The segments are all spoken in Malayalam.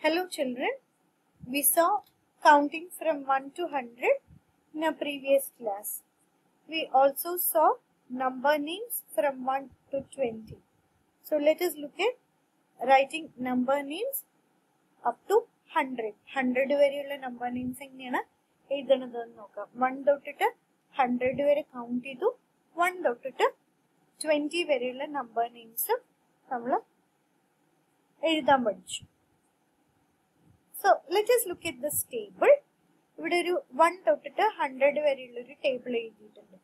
Hello children, we saw counting from 1 to 100 in a previous class. We also saw number names from 1 to 20. So let us look at writing number names up to 100. 100 വരെയുള്ള number names എങ്ങനെയാണ് എഴുതണതെന്ന് നോക്കാം. 1 തൊട്ടിട്ട് 100 വരെ കൗണ്ട് ചെയ്തു. 1 തൊട്ടിട്ട് 20 വരെയുള്ള number names നമ്മൾ എഴുതാൻ പഠിച്ചു. So let us look at this table. ഇവിടെ ഒരു 1 തൊട്ടിട്ട് 100 വരെയുള്ള ഒരു ടേബിൾ എഴുതിയിട്ടുണ്ട്.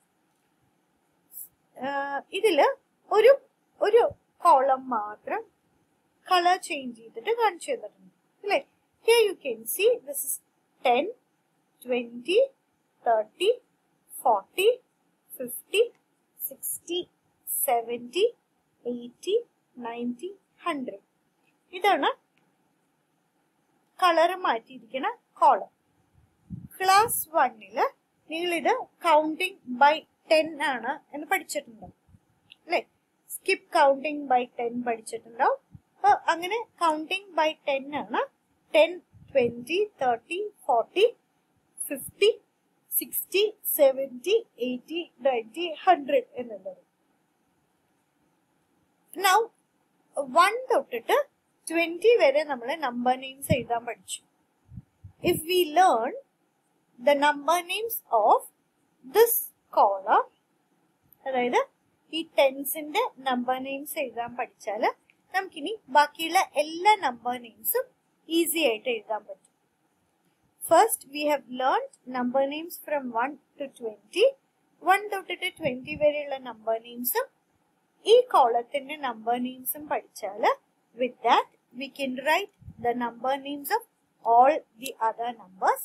ഇതില് ഒരു കോളം മാത്രം കളർ ചേഞ്ച് ചെയ്തിട്ട് കാണിച്ചു തന്നിട്ടുണ്ട് അല്ലേ? Here you can see this is 10, 20, 30, 40, 50, 60, 70, 80, 90, 100. ഇതാണ് കളർ മാറ്റിയിരിക്കുന്ന കോളം. ക്ലാസ് 1 നിങ്ങൾ ഇത് കൗണ്ടിങ് ബൈ 10 ആണ് എന്ന് പഠിച്ചിട്ടുണ്ടാവും അല്ലെ? സ്കിപ്പ് കൗണ്ടിങ് ബൈ 10 പഠിച്ചിട്ടുണ്ടാവും. അപ്പൊ അങ്ങനെ കൗണ്ടിങ് ബൈ 10 ആണ് 10, 20, 30, 40, 50, 60, 70, 80, 90, 100 എന്നുള്ളത്. Now 1 തൊട്ടിട്ട് 20 വരെ നമ്മൾ നമ്പർ നെയിംസ് എഴുതാൻ പഠിച്ചു. If we learn the number names of this column, അതായത് ഈ ടെൻസിന്റെ നമ്പർ നെയിംസ് എഴുതാൻ പഠിച്ചാൽ നമുക്കിനി ബാക്കിയുള്ള എല്ലാ നമ്പർ നെയിംസും ഈസി ആയിട്ട് എഴുതാൻ പറ്റും. First we have learned number names from 1 to 20. 1 തൊട്ടിട്ട് 20 വരെയുള്ള നമ്പർ നെയിംസും ഈ കോളത്തിന്റെ നമ്പർ നെയിംസും പഠിച്ചാൽ with that we can write the number names of all the other numbers.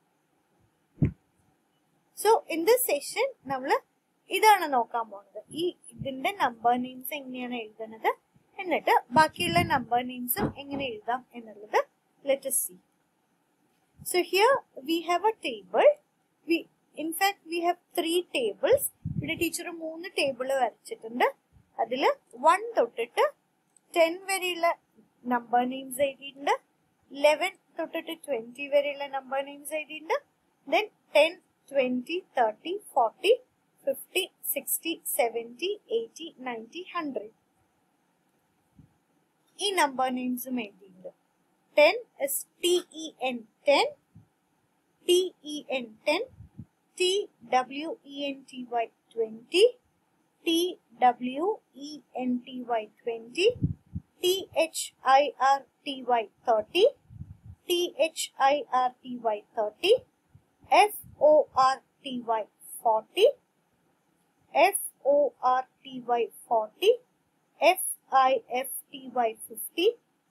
So in this session നമ്മൾ ഇതാണ് നോക്കാൻ പോകുന്നത്. ഈ ഇതിന്റെ നമ്പർ നെയിംസ് എങ്ങനെയാണ് എഴുതുന്നത് എന്നിട്ട് ബാക്കിയുള്ള നമ്പർ നെയിംസും എങ്ങനെ എഴുതാം എന്നുള്ളത് let us see. So here we have a table. In fact we have 3 tables. ഇവിടെ ടീച്ചർ 3 ടേബിൾ വരച്ചിട്ടുണ്ട്. അതിൽ 1 തൊട്ടിട്ട് 10 വരെയുള്ള നമ്പർ നെയിംസ് എഴുതിയിട്ടുണ്ട്. 11 തൊട്ടിട്ട് 20 വരെയുള്ള നമ്പർ നെയിംസ് എഴുതിയിട്ടുണ്ട്. Then 10, 20, 30, 40, 50, 60, 70, 80, 90, 100 ഈ നമ്പർ നെയിംസും എഴുതിയിട്ടുണ്ട്. 10 is TEN 10, TEN 10, TWENTY 20, TWENTY 20, THIRTY 30, THIRTY 30, FORTY 40, FORTY 40, FIFTY 50,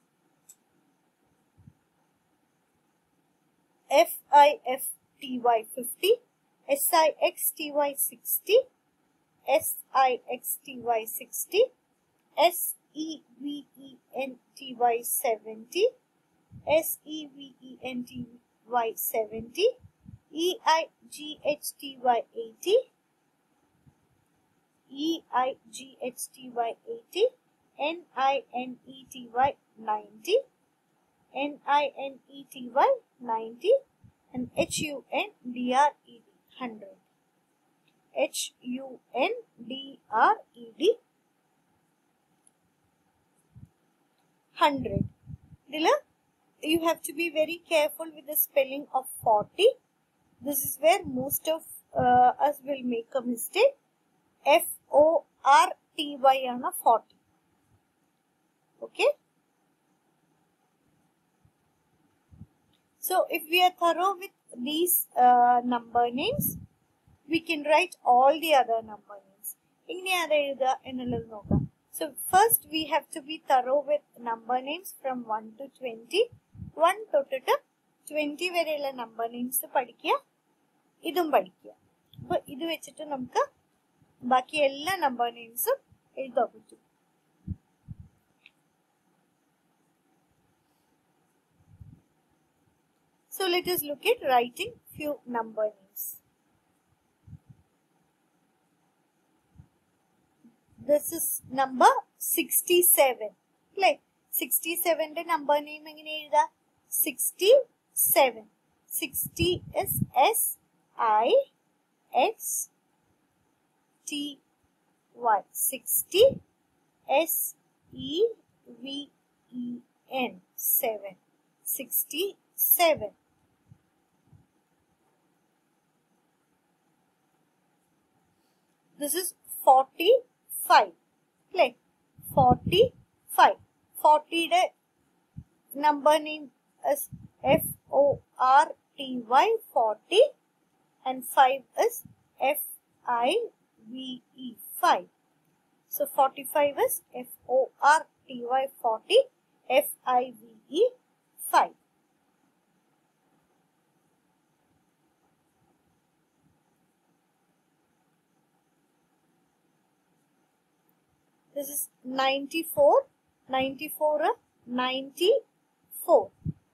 FIFTY 50, SIXTY 60, SIXTY 60, SEVENTY 70, SEVENTY 70, EIGHTY 80, EIGHTY 80, NINETY 90, NINETY 90, and HUNDRED 100, HUNDRED 100. You have to be very careful with the spelling of 40. This is where most of us will make a mistake. FORTY ആണ് 40. Okay. So if we are thorough with these number names, we can write all the other number names. ഇങ്ങനെയാണ് എഴുതുക എന്നുള്ളത് നോക്കാം. So first we have to be thorough with number names from 1 to 20. 1 തൊട്ടിട്ട് 20 വരെയുള്ള നമ്പർ നെയിംസ് പഠിക്കുക, ഇതും പഠിക്കുക. അപ്പൊ ഇത് വെച്ചിട്ട് നമുക്ക് ബാക്കി എല്ലാ നമ്പർ നെയിംസും എഴുതാൻ പറ്റും. So let us look at writing few number names. This is number 67. Like 67 number name എങ്ങനെ എഴുതാ? 67. 60 is S-I-X-T-Y. 60. S-E-V-E-N. 7. 67. This is 45. Play. 45. 40 the number name is F-O-R-T-Y. 40. And 5 is F-I-V-E. 5. So 45 is F-O-R-T-Y. 40. F-I-V-E. 5. This is 94. 94. 94.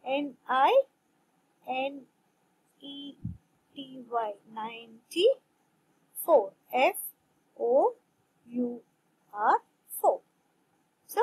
N-I-N-E-T-Y. 94. F-O-U-R. 4. So,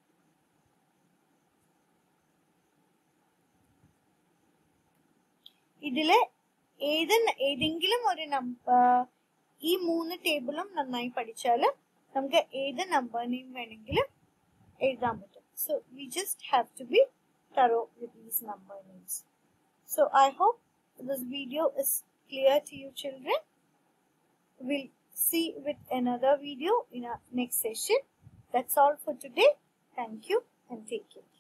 ഇതിലെ ഏതെങ്കിലും ഒരു നമ്പർ ഈ 3 ടേബിളും നന്നായി പഠിച്ചാൽ നമുക്ക് ഏത് നമ്പറിനെയും വേണമെങ്കിലും എഴുതാൻ പറ്റും. So we just have to be thorough with these number names. So I hope this video is clear to you children. We'll see with another video in our next session. That's all for today. Thank you and take care.